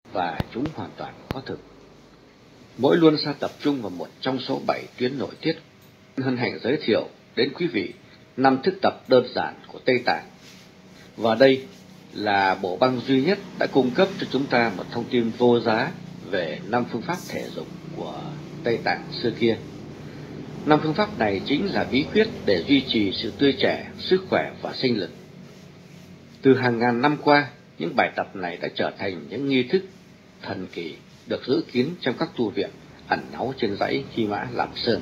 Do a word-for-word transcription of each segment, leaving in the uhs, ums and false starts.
và chúng hoàn toàn có thực. Mỗi luân xa tập trung vào một trong số bảy tuyến nội tiết. Hân hạnh giới thiệu đến quý vị năm thức tập đơn giản của Tây Tạng. Và đây là bộ băng duy nhất đã cung cấp cho chúng ta một thông tin vô giá về năm phương pháp thể dục của Tây Tạng xưa kia. Năm phương pháp này chính là bí quyết để duy trì sự tươi trẻ, sức khỏe và sinh lực. Từ hàng ngàn năm qua, những bài tập này đã trở thành những nghi thức thần kỳ được giữ kín trong các tu viện ẩn náu trên dãy Hy Mã Lạp Sơn.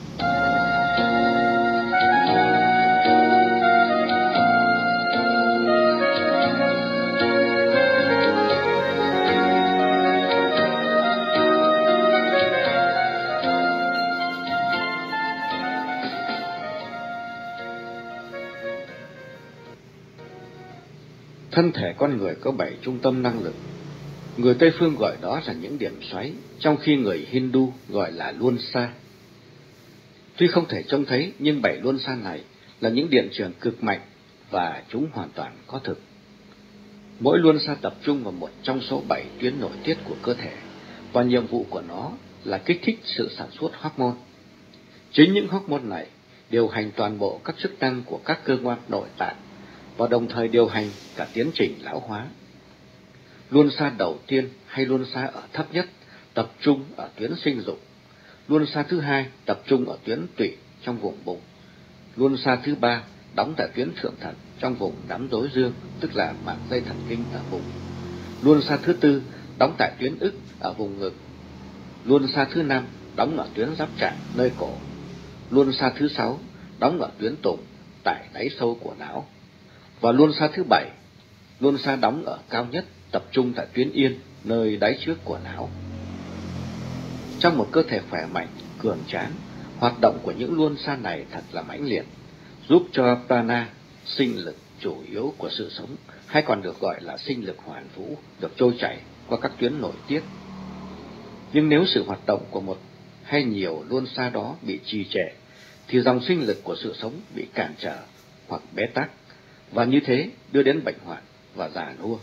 Thân thể con người có bảy trung tâm năng lực. Người Tây phương gọi đó là những điểm xoáy, trong khi người Hindu gọi là luân xa. Tuy không thể trông thấy, nhưng bảy luân xa này là những điện trường cực mạnh và chúng hoàn toàn có thực. Mỗi luân xa tập trung vào một trong số bảy tuyến nội tiết của cơ thể, và nhiệm vụ của nó là kích thích sự sản xuất hormone. Chính những hormone này điều hành toàn bộ các chức năng của các cơ quan nội tạng và đồng thời điều hành cả tiến trình lão hóa. Luân xa đầu tiên hay luân xa ở thấp nhất tập trung ở tuyến sinh dục. Luân xa thứ hai tập trung ở tuyến tụy trong vùng bụng. Luân xa thứ ba đóng tại tuyến thượng thận trong vùng đám rối dương, tức là màng dây thần kinh ở bụng. Luân xa thứ tư đóng tại tuyến ức ở vùng ngực. Luân xa thứ năm đóng ở tuyến giáp trạng nơi cổ. Luân xa thứ sáu đóng ở tuyến tùng tại đáy sâu của não. Và luân xa thứ bảy, luân xa đóng ở cao nhất, tập trung tại tuyến yên, nơi đáy trước của não. Trong một cơ thể khỏe mạnh, cường tráng, hoạt động của những luân xa này thật là mãnh liệt, giúp cho prana, sinh lực chủ yếu của sự sống, hay còn được gọi là sinh lực hoàn vũ, được trôi chảy qua các tuyến nội tiết. Nhưng nếu sự hoạt động của một hay nhiều luân xa đó bị trì trệ, thì dòng sinh lực của sự sống bị cản trở hoặc bế tắc, và như thế đưa đến bệnh hoạn và già nua.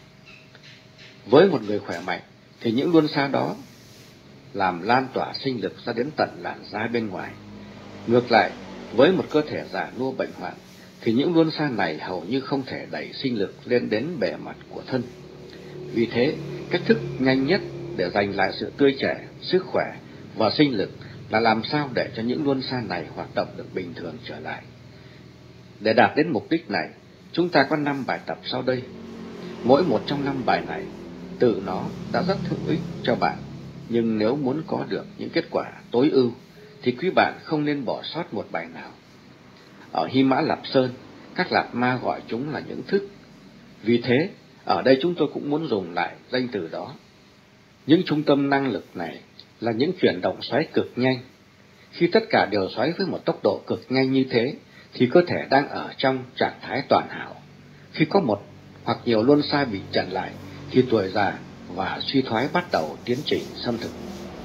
Với một người khỏe mạnh thì những luân xa đó làm lan tỏa sinh lực ra đến tận làn da bên ngoài. Ngược lại, với một cơ thể già nua bệnh hoạn thì những luân xa này hầu như không thể đẩy sinh lực lên đến bề mặt của thân. Vì thế, cách thức nhanh nhất để giành lại sự tươi trẻ, sức khỏe và sinh lực là làm sao để cho những luân xa này hoạt động được bình thường trở lại. Để đạt đến mục đích này, chúng ta có năm bài tập sau đây. Mỗi một trong năm bài này, tự nó đã rất hữu ích cho bạn, nhưng nếu muốn có được những kết quả tối ưu, thì quý bạn không nên bỏ sót một bài nào. Ở Hy Mã Lạp Sơn, các Lạt Ma gọi chúng là những thức. Vì thế, ở đây chúng tôi cũng muốn dùng lại danh từ đó. Những trung tâm năng lực này là những chuyển động xoáy cực nhanh. Khi tất cả đều xoáy với một tốc độ cực nhanh như thế, thì cơ thể đang ở trong trạng thái toàn hảo. Khi có một hoặc nhiều luân xa bị chặn lại, thì tuổi già và suy thoái bắt đầu tiến trình xâm thực.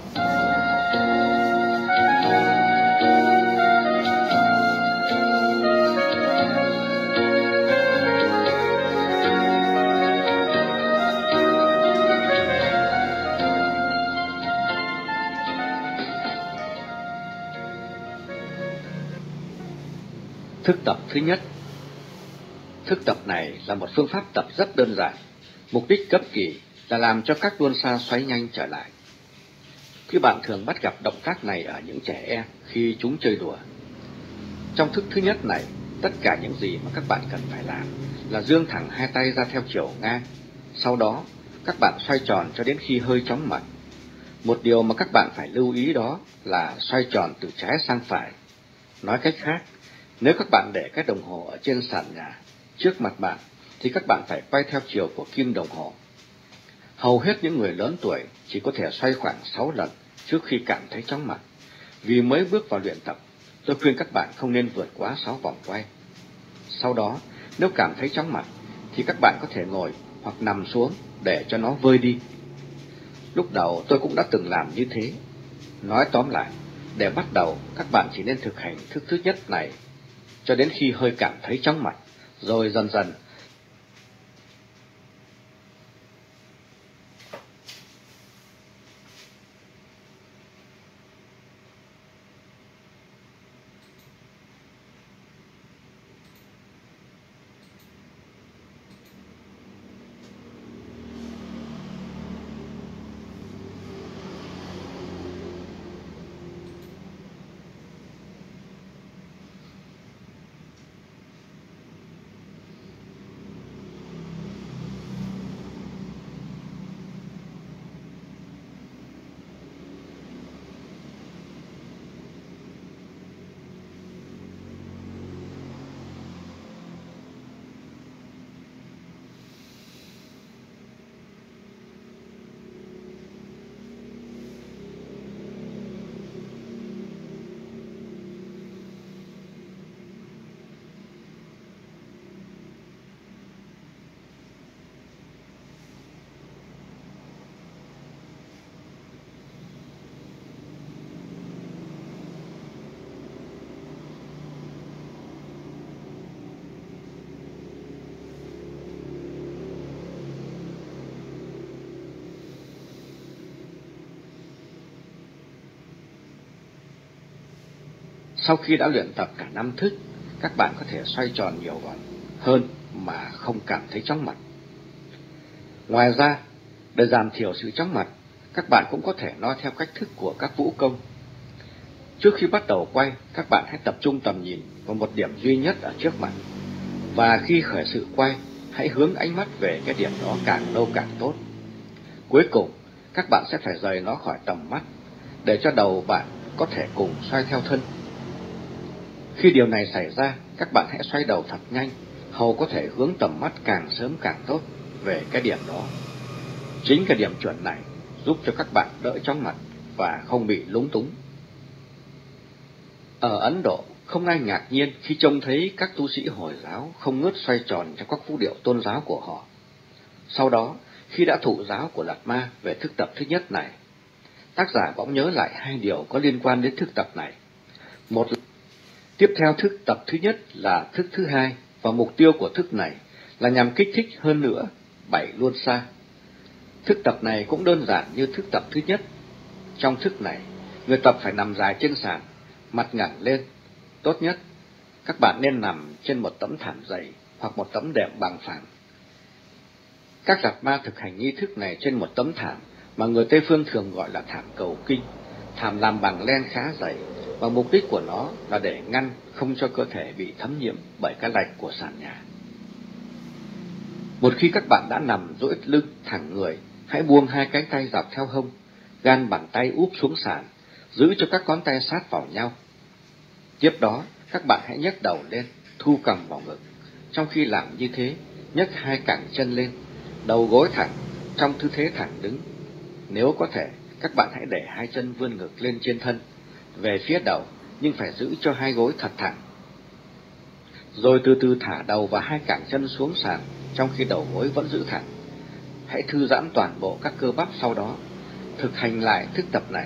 Thức tập thứ nhất. Thức tập này là một phương pháp tập rất đơn giản. Mục đích cấp kỳ là làm cho các luân xa xoáy nhanh trở lại. Quý bạn thường bắt gặp động tác này ở những trẻ em khi chúng chơi đùa. Trong thức thứ nhất này, tất cả những gì mà các bạn cần phải làm là giương thẳng hai tay ra theo chiều ngang. Sau đó, các bạn xoay tròn cho đến khi hơi chóng mặt. Một điều mà các bạn phải lưu ý đó là xoay tròn từ trái sang phải. Nói cách khác, nếu các bạn để cái đồng hồ ở trên sàn nhà trước mặt bạn, thì các bạn phải quay theo chiều của kim đồng hồ. Hầu hết những người lớn tuổi chỉ có thể xoay khoảng sáu lần trước khi cảm thấy chóng mặt. Vì mới bước vào luyện tập, tôi khuyên các bạn không nên vượt quá sáu vòng quay. Sau đó, nếu cảm thấy chóng mặt, thì các bạn có thể ngồi hoặc nằm xuống để cho nó vơi đi. Lúc đầu tôi cũng đã từng làm như thế. Nói tóm lại, để bắt đầu, các bạn chỉ nên thực hành thức thứ nhất này cho đến khi hơi cảm thấy chóng mặt, rồi dần dần Sau khi đã luyện tập cả năm thức, các bạn có thể xoay tròn nhiều vòng hơn mà không cảm thấy chóng mặt. Ngoài ra, để giảm thiểu sự chóng mặt, các bạn cũng có thể noi theo cách thức của các vũ công. Trước khi bắt đầu quay, các bạn hãy tập trung tầm nhìn vào một điểm duy nhất ở trước mặt. Và khi khởi sự quay, hãy hướng ánh mắt về cái điểm đó càng lâu càng tốt. Cuối cùng, các bạn sẽ phải rời nó khỏi tầm mắt, để cho đầu bạn có thể cùng xoay theo thân. Khi điều này xảy ra, các bạn hãy xoay đầu thật nhanh, hầu có thể hướng tầm mắt càng sớm càng tốt về cái điểm đó. Chính cái điểm chuẩn này giúp cho các bạn đỡ chóng mặt và không bị lúng túng. Ở Ấn Độ, không ai ngạc nhiên khi trông thấy các tu sĩ Hồi giáo không ngớt xoay tròn trong các vũ điệu tôn giáo của họ. Sau đó, khi đã thụ giáo của Lạt Ma về thức tập thứ nhất này, tác giả bỗng nhớ lại hai điều có liên quan đến thức tập này. Một, tiếp theo thức tập thứ nhất là thức thứ hai, và mục tiêu của thức này là nhằm kích thích hơn nữa bảy luân xa. Thức tập này cũng đơn giản như thức tập thứ nhất. Trong thức này, người tập phải nằm dài trên sàn, mặt ngẩng lên. Tốt nhất, các bạn nên nằm trên một tấm thảm dày hoặc một tấm đệm bằng phẳng. Các Lạt Ma thực hành nghi thức này trên một tấm thảm mà người Tây Phương thường gọi là thảm cầu kinh. Thảm làm bằng len khá dày, và mục đích của nó là để ngăn không cho cơ thể bị thấm nhiễm bởi cái lạnh của sàn nhà. Một khi các bạn đã nằm duỗi lưng thẳng người, hãy buông hai cánh tay dọc theo hông, gan bàn tay úp xuống sàn, giữ cho các ngón tay sát vào nhau. Tiếp đó, các bạn hãy nhấc đầu lên, thu cằm vào ngực. Trong khi làm như thế, nhấc hai cẳng chân lên, đầu gối thẳng, trong tư thế thẳng đứng. Nếu có thể, các bạn hãy để hai chân vươn ngực lên trên thân, về phía đầu, nhưng phải giữ cho hai gối thật thẳng. Rồi từ từ thả đầu và hai cẳng chân xuống sàn, trong khi đầu gối vẫn giữ thẳng. Hãy thư giãn toàn bộ các cơ bắp sau đó. Thực hành lại thức tập này.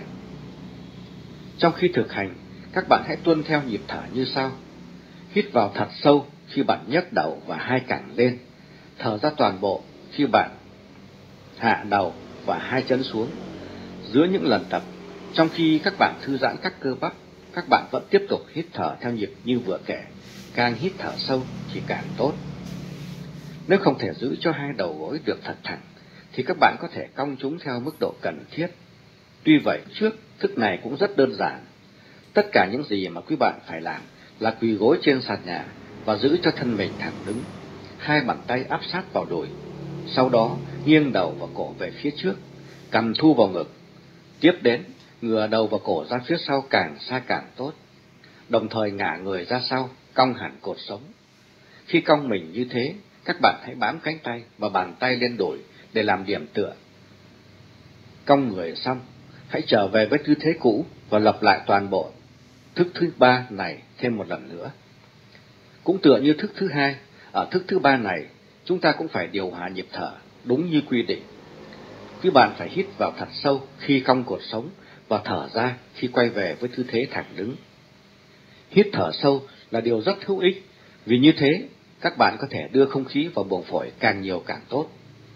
Trong khi thực hành, các bạn hãy tuân theo nhịp thở như sau. Hít vào thật sâu khi bạn nhấc đầu và hai cẳng lên. Thở ra toàn bộ khi bạn hạ đầu và hai chân xuống. Giữa những lần tập, trong khi các bạn thư giãn các cơ bắp, các bạn vẫn tiếp tục hít thở theo nhịp như vừa kể. Càng hít thở sâu thì càng tốt. Nếu không thể giữ cho hai đầu gối được thật thẳng, thì các bạn có thể cong chúng theo mức độ cần thiết. Tuy vậy, trước thức này cũng rất đơn giản. Tất cả những gì mà quý bạn phải làm là quỳ gối trên sàn nhà và giữ cho thân mình thẳng đứng, hai bàn tay áp sát vào đùi. Sau đó, nghiêng đầu và cổ về phía trước, cằm thu vào ngực. Tiếp đến, ngửa đầu và cổ ra phía sau càng xa càng tốt. Đồng thời ngả người ra sau, cong hẳn cột sống. Khi cong mình như thế, các bạn hãy bám cánh tay và bàn tay lên đùi để làm điểm tựa. Cong người xong, hãy trở về với tư thế cũ và lặp lại toàn bộ thức thứ ba này thêm một lần nữa. Cũng tựa như thức thứ hai, ở thức thứ ba này, chúng ta cũng phải điều hòa nhịp thở đúng như quy định. Quý bạn phải hít vào thật sâu khi cong cột sống và thở ra khi quay về với tư thế thẳng đứng. Hít thở sâu là điều rất hữu ích, vì như thế các bạn có thể đưa không khí vào buồng phổi càng nhiều càng tốt.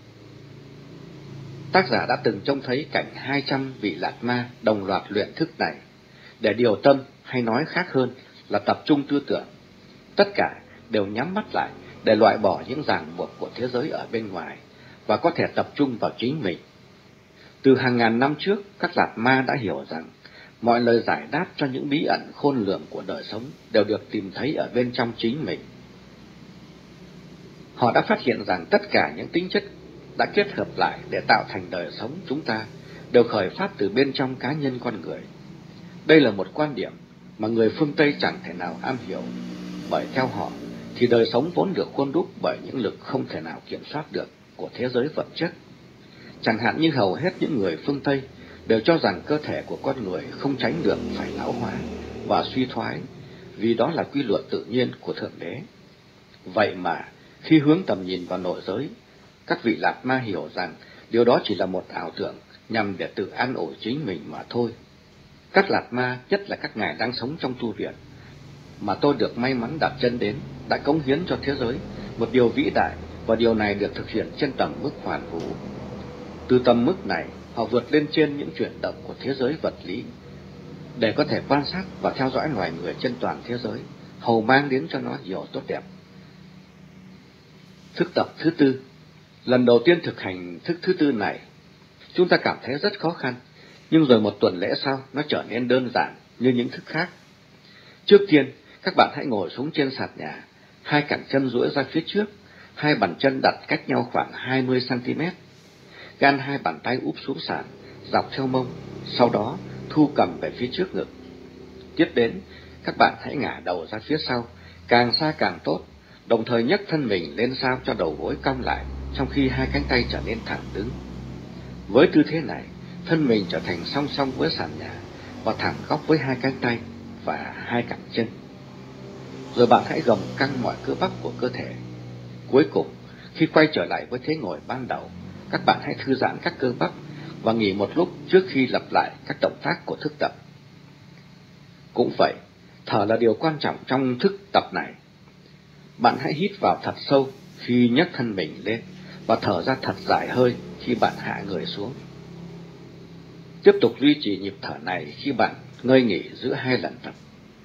Tác giả đã từng trông thấy cảnh hai trăm vị Lạt Ma đồng loạt luyện thức này, để điều tâm hay nói khác hơn là tập trung tư tưởng. Tất cả đều nhắm mắt lại để loại bỏ những ràng buộc của thế giới ở bên ngoài và có thể tập trung vào chính mình. Từ hàng ngàn năm trước, các Lạt Ma đã hiểu rằng mọi lời giải đáp cho những bí ẩn khôn lường của đời sống đều được tìm thấy ở bên trong chính mình. Họ đã phát hiện rằng tất cả những tính chất đã kết hợp lại để tạo thành đời sống chúng ta đều khởi phát từ bên trong cá nhân con người. Đây là một quan điểm mà người phương Tây chẳng thể nào am hiểu, bởi theo họ thì đời sống vốn được khuôn đúc bởi những lực không thể nào kiểm soát được của thế giới vật chất. Chẳng hạn như hầu hết những người phương Tây đều cho rằng cơ thể của con người không tránh được phải lão hóa và suy thoái, vì đó là quy luật tự nhiên của Thượng Đế. Vậy mà, khi hướng tầm nhìn vào nội giới, các vị Lạt Ma hiểu rằng điều đó chỉ là một ảo tưởng nhằm để tự an ủi chính mình mà thôi. Các Lạt Ma, nhất là các ngài đang sống trong tu viện, mà tôi được may mắn đặt chân đến, đã cống hiến cho thế giới một điều vĩ đại, và điều này được thực hiện trên tầm mức hoàn vũ. Từ tầm mức này, họ vượt lên trên những chuyển động của thế giới vật lý. để có thể quan sát và theo dõi loài người trên toàn thế giới, hầu mang đến cho nó nhiều tốt đẹp. Thức tập thứ tư. Lần đầu tiên thực hành thức thứ tư này, chúng ta cảm thấy rất khó khăn, nhưng rồi một tuần lễ sau, nó trở nên đơn giản như những thức khác. Trước tiên, các bạn hãy ngồi xuống trên sàn nhà, hai cẳng chân duỗi ra phía trước, hai bàn chân đặt cách nhau khoảng hai mươi xăng ti mét. Gan hai bàn tay úp xuống sàn, dọc theo mông, sau đó thu cầm về phía trước ngực. Tiếp đến, các bạn hãy ngả đầu ra phía sau, càng xa càng tốt, đồng thời nhấc thân mình lên sao cho đầu gối cong lại, trong khi hai cánh tay trở nên thẳng đứng. Với tư thế này, thân mình trở thành song song với sàn nhà và thẳng góc với hai cánh tay và hai cẳng chân. Rồi bạn hãy gồng căng mọi cơ bắp của cơ thể. Cuối cùng, khi quay trở lại với thế ngồi ban đầu, các bạn hãy thư giãn các cơ bắp và nghỉ một lúc trước khi lặp lại các động tác của thức tập. Cũng vậy, thở là điều quan trọng trong thức tập này. Bạn hãy hít vào thật sâu khi nhấc thân mình lên và thở ra thật dài hơi khi bạn hạ người xuống. Tiếp tục duy trì nhịp thở này khi bạn ngơi nghỉ giữa hai lần tập.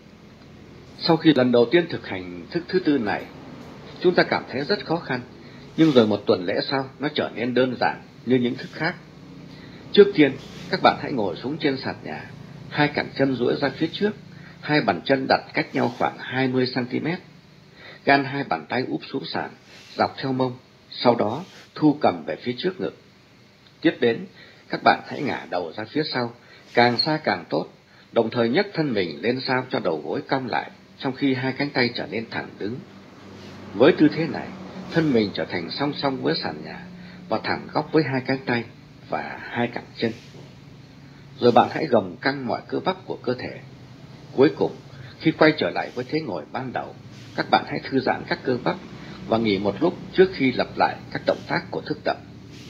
Sau khi lần đầu tiên thực hành thức thứ tư này, chúng ta cảm thấy rất khó khăn, nhưng rồi một tuần lễ sau, nó trở nên đơn giản như những thức khác. Trước tiên, các bạn hãy ngồi xuống trên sàn nhà, hai cẳng chân duỗi ra phía trước, hai bàn chân đặt cách nhau khoảng hai mươi xăng ti mét. Gan hai bàn tay úp xuống sàn, dọc theo mông, sau đó thu cầm về phía trước ngực. Tiếp đến, các bạn hãy ngả đầu ra phía sau, càng xa càng tốt, đồng thời nhấc thân mình lên sao cho đầu gối cong lại, trong khi hai cánh tay trở nên thẳng đứng. Với tư thế này, thân mình trở thành song song với sàn nhà và thẳng góc với hai cánh tay và hai cẳng chân. Rồi bạn hãy gồng căng mọi cơ bắp của cơ thể. Cuối cùng, khi quay trở lại với thế ngồi ban đầu, các bạn hãy thư giãn các cơ bắp và nghỉ một lúc trước khi lặp lại các động tác của thức tập.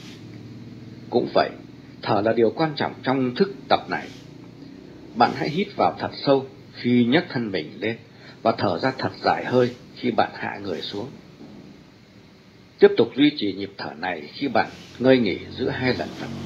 Cũng vậy, thở là điều quan trọng trong thức tập này. Bạn hãy hít vào thật sâu khi nhấc thân mình lên và thở ra thật dài hơi khi bạn hạ người xuống. Tiếp tục duy trì nhịp thở này khi bạn ngơi nghỉ giữa hai lần tập.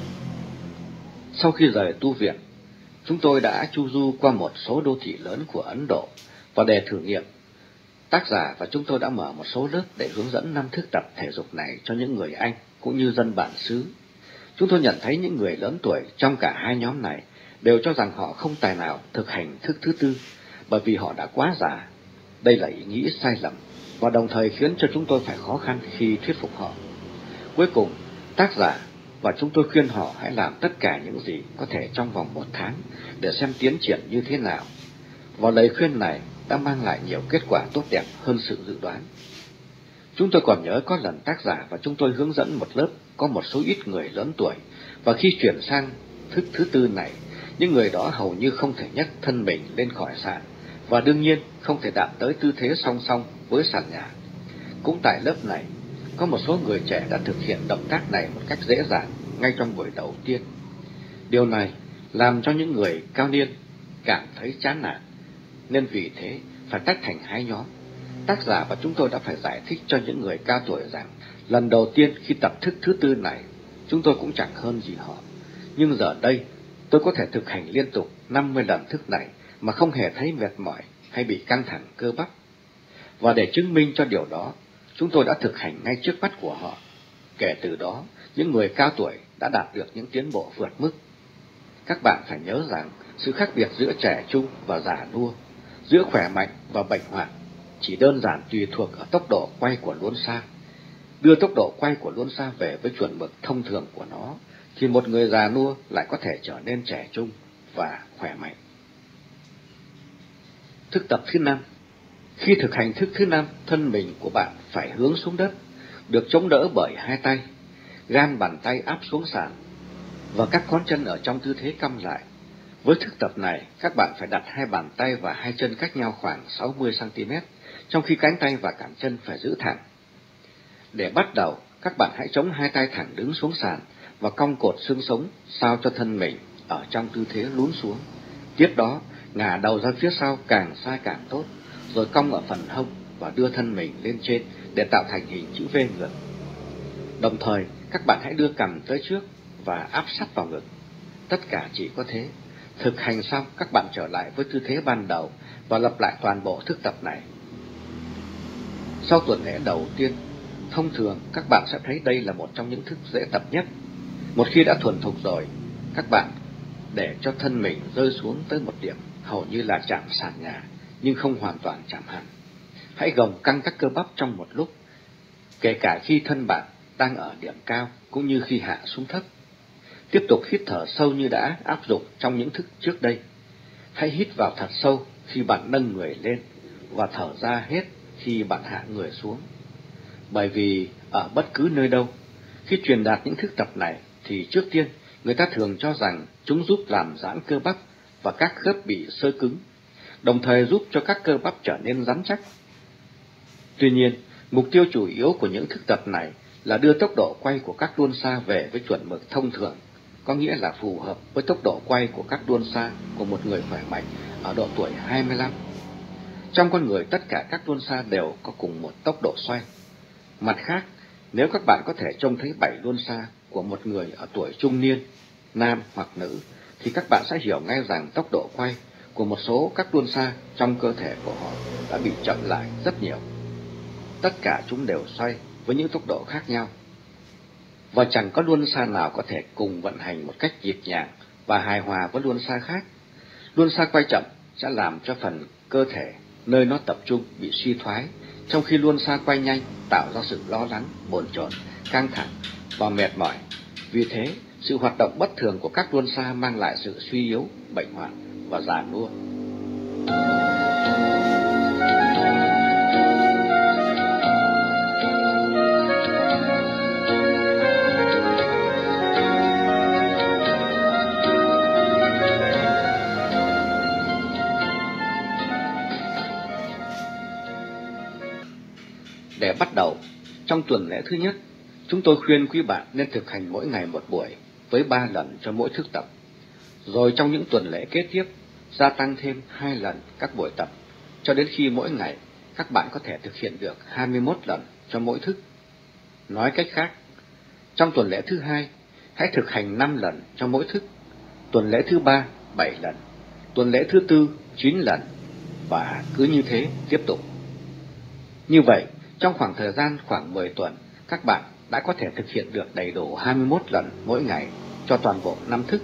Sau khi rời tu viện, chúng tôi đã chu du qua một số đô thị lớn của Ấn Độ và để thử nghiệm, tác giả và chúng tôi đã mở một số lớp để hướng dẫn năm thức tập thể dục này cho những người Anh cũng như dân bản xứ. Chúng tôi nhận thấy những người lớn tuổi trong cả hai nhóm này đều cho rằng họ không tài nào thực hành thức thứ tư bởi vì họ đã quá già. Đây là ý nghĩ sai lầm và đồng thời khiến cho chúng tôi phải khó khăn khi thuyết phục họ. Cuối cùng, tác giả và chúng tôi khuyên họ hãy làm tất cả những gì có thể trong vòng một tháng để xem tiến triển như thế nào. Và lời khuyên này đã mang lại nhiều kết quả tốt đẹp hơn sự dự đoán. Chúng tôi còn nhớ có lần tác giả và chúng tôi hướng dẫn một lớp có một số ít người lớn tuổi, và khi chuyển sang thức thứ tư này, những người đó hầu như không thể nhấc thân mình lên khỏi sàn, và đương nhiên không thể đạt tới tư thế song song với sàn nhà. Cũng tại lớp này, có một số người trẻ đã thực hiện động tác này một cách dễ dàng ngay trong buổi đầu tiên. Điều này làm cho những người cao niên cảm thấy chán nản, nên vì thế phải tách thành hai nhóm. Tác giả và chúng tôi đã phải giải thích cho những người cao tuổi rằng lần đầu tiên khi tập thức thứ tư này, chúng tôi cũng chẳng hơn gì họ. Nhưng giờ đây, tôi có thể thực hành liên tục năm mươi lần thức này mà không hề thấy mệt mỏi hay bị căng thẳng cơ bắp. Và để chứng minh cho điều đó, chúng tôi đã thực hành ngay trước mắt của họ. Kể từ đó, những người cao tuổi đã đạt được những tiến bộ vượt mức. Các bạn phải nhớ rằng sự khác biệt giữa trẻ trung và già nua, giữa khỏe mạnh và bệnh hoạn, chỉ đơn giản tùy thuộc ở tốc độ quay của luân xa. Đưa tốc độ quay của luân xa về với chuẩn mực thông thường của nó, thì một người già nua lại có thể trở nên trẻ trung và khỏe mạnh. Thức tập thứ năm. Khi thực hành thức thứ năm, thân mình của bạn phải hướng xuống đất, được chống đỡ bởi hai tay, gan bàn tay áp xuống sàn, và các ngón chân ở trong tư thế cong lại. Với thức tập này, các bạn phải đặt hai bàn tay và hai chân cách nhau khoảng sáu mươi xăng ti mét, trong khi cánh tay và cẳng chân phải giữ thẳng. Để bắt đầu, các bạn hãy chống hai tay thẳng đứng xuống sàn và cong cột xương sống sao cho thân mình ở trong tư thế lún xuống. Tiếp đó, ngả đầu ra phía sau càng xa càng tốt, rồi cong ở phần hông và đưa thân mình lên trên để tạo thành hình chữ V ngược. Đồng thời, các bạn hãy đưa cằm tới trước và áp sát vào ngực. Tất cả chỉ có thế. Thực hành xong, các bạn trở lại với tư thế ban đầu và lặp lại toàn bộ thức tập này. Sau tuần lễ đầu tiên, thông thường các bạn sẽ thấy đây là một trong những thức dễ tập nhất. Một khi đã thuần thục rồi, các bạn để cho thân mình rơi xuống tới một điểm hầu như là chạm sàn nhà, nhưng không hoàn toàn chạm hẳn. Hãy gồng căng các cơ bắp trong một lúc, kể cả khi thân bạn đang ở điểm cao cũng như khi hạ xuống thấp. Tiếp tục hít thở sâu như đã áp dụng trong những thức trước đây. Hãy hít vào thật sâu khi bạn nâng người lên và thở ra hết khi bạn hạ người xuống. Bởi vì ở bất cứ nơi đâu, khi truyền đạt những thức tập này thì trước tiên người ta thường cho rằng chúng giúp làm giãn cơ bắp và các khớp bị xơ cứng, đồng thời giúp cho các cơ bắp trở nên rắn chắc. Tuy nhiên, mục tiêu chủ yếu của những thức tập này là đưa tốc độ quay của các đuôn xa về với chuẩn mực thông thường, có nghĩa là phù hợp với tốc độ quay của các đuôn xa của một người khỏe mạnh ở độ tuổi hai mươi lăm. Trong con người, tất cả các đuôn xa đều có cùng một tốc độ xoay. Mặt khác, nếu các bạn có thể trông thấy bảy đuôn xa của một người ở tuổi trung niên, nam hoặc nữ, thì các bạn sẽ hiểu ngay rằng tốc độ quay của một số các đuôn xa trong cơ thể của họ đã bị chậm lại rất nhiều. Tất cả chúng đều xoay với những tốc độ khác nhau, và chẳng có đuôn xa nào có thể cùng vận hành một cách nhịp nhàng và hài hòa với đuôn xa khác. Đuôn xa quay chậm sẽ làm cho phần cơ thể nơi nó tập trung bị suy thoái, trong khi đuôn xa quay nhanh tạo ra sự lo lắng, bồn chồn, căng thẳng và mệt mỏi. Vì thế, sự hoạt động bất thường của các đuôn xa mang lại sự suy yếu, bệnh hoạn và già nua. Để bắt đầu, trong tuần lễ thứ nhất, chúng tôi khuyên quý bạn nên thực hành mỗi ngày một buổi với ba lần cho mỗi thức tập. Rồi trong những tuần lễ kế tiếp, gia tăng thêm hai lần các buổi tập, cho đến khi mỗi ngày các bạn có thể thực hiện được hai mươi mốt lần cho mỗi thức. Nói cách khác, trong tuần lễ thứ hai, hãy thực hành năm lần cho mỗi thức, tuần lễ thứ ba, bảy lần, tuần lễ thứ tư, chín lần, và cứ như thế tiếp tục. Như vậy, trong khoảng thời gian khoảng mười tuần, các bạn đã có thể thực hiện được đầy đủ hai mươi mốt lần mỗi ngày cho toàn bộ năm thức.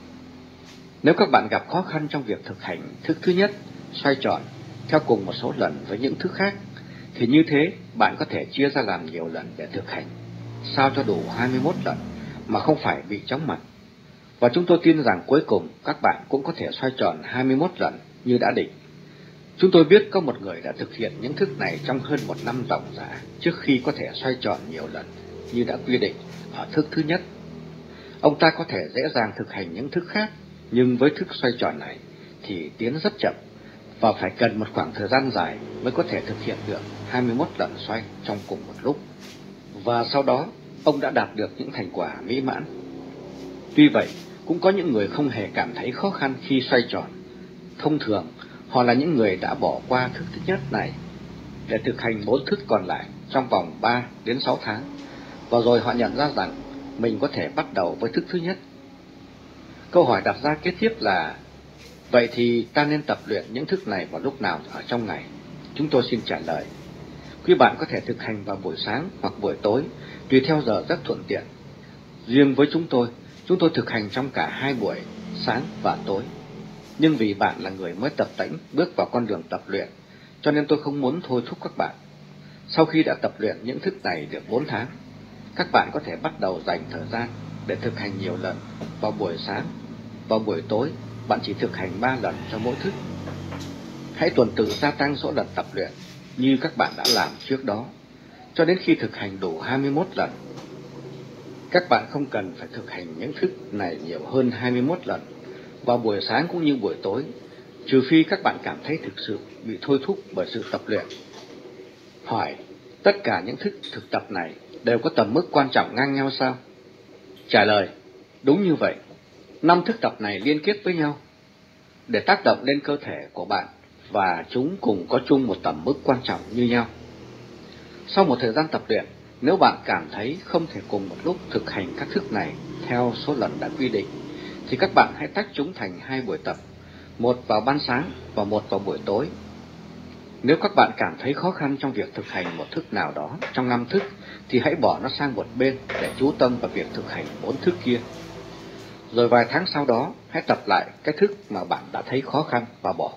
Nếu các bạn gặp khó khăn trong việc thực hành thức thứ nhất, xoay tròn, theo cùng một số lần với những thức khác, thì như thế bạn có thể chia ra làm nhiều lần để thực hành, sao cho đủ hai mươi mốt lần mà không phải bị chóng mặt. Và chúng tôi tin rằng cuối cùng các bạn cũng có thể xoay tròn hai mươi mốt lần như đã định. Chúng tôi biết có một người đã thực hiện những thức này trong hơn một năm ròng rã trước khi có thể xoay tròn nhiều lần như đã quy định ở thức thứ nhất. Ông ta có thể dễ dàng thực hành những thức khác, nhưng với thức xoay tròn này thì tiến rất chậm và phải cần một khoảng thời gian dài mới có thể thực hiện được hai mươi mốt lần xoay trong cùng một lúc. Và sau đó, ông đã đạt được những thành quả mỹ mãn. Tuy vậy, cũng có những người không hề cảm thấy khó khăn khi xoay tròn. Thông thường, họ là những người đã bỏ qua thức thứ nhất này để thực hành bốn thức còn lại trong vòng ba đến sáu tháng, và rồi họ nhận ra rằng mình có thể bắt đầu với thức thứ nhất. Câu hỏi đặt ra kế tiếp là, vậy thì ta nên tập luyện những thức này vào lúc nào ở trong ngày? Chúng tôi xin trả lời. Quý bạn có thể thực hành vào buổi sáng hoặc buổi tối, tùy theo giờ rất thuận tiện. Riêng với chúng tôi, chúng tôi thực hành trong cả hai buổi, sáng và tối. Nhưng vì bạn là người mới tập tễnh bước vào con đường tập luyện, cho nên tôi không muốn thôi thúc các bạn. Sau khi đã tập luyện những thức này được bốn tháng, các bạn có thể bắt đầu dành thời gian để thực hành nhiều lần vào buổi sáng. Vào buổi tối, bạn chỉ thực hành ba lần cho mỗi thức. Hãy tuần tự gia tăng số lần tập luyện như các bạn đã làm trước đó, cho đến khi thực hành đủ hai mươi mốt lần. Các bạn không cần phải thực hành những thức này nhiều hơn hai mươi mốt lần, vào buổi sáng cũng như buổi tối, trừ phi các bạn cảm thấy thực sự bị thôi thúc bởi sự tập luyện. Hỏi, tất cả những thức thực tập này đều có tầm mức quan trọng ngang nhau sao? Trả lời, đúng như vậy. Năm thức tập này liên kết với nhau để tác động lên cơ thể của bạn, và chúng cùng có chung một tầm mức quan trọng như nhau. Sau một thời gian tập luyện, nếu bạn cảm thấy không thể cùng một lúc thực hành các thức này theo số lần đã quy định, thì các bạn hãy tách chúng thành hai buổi tập, một vào ban sáng và một vào buổi tối. Nếu các bạn cảm thấy khó khăn trong việc thực hành một thức nào đó trong năm thức, thì hãy bỏ nó sang một bên để chú tâm vào việc thực hành bốn thức kia. Rồi vài tháng sau đó, hãy tập lại cái thức mà bạn đã thấy khó khăn và bỏ